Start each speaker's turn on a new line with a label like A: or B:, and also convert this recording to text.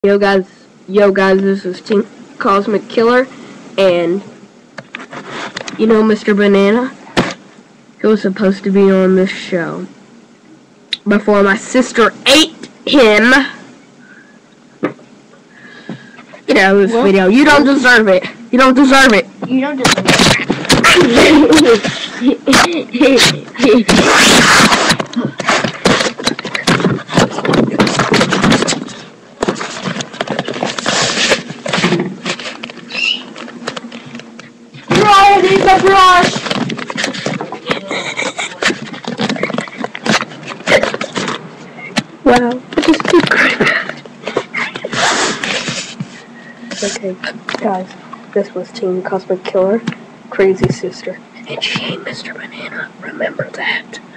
A: Yo guys, this is Team Cosmic Killer, and you know Mr. Banana? He was supposed to be on this show before my sister ate him. Get out of this video. You don't deserve it. You don't deserve it.
B: You don't deserve it. I need the brush.
A: Wow, I just keep crying. Okay, guys, this was Team Cosmic Killer, Crazy Sister, and she ain't Mr. Banana. Remember that.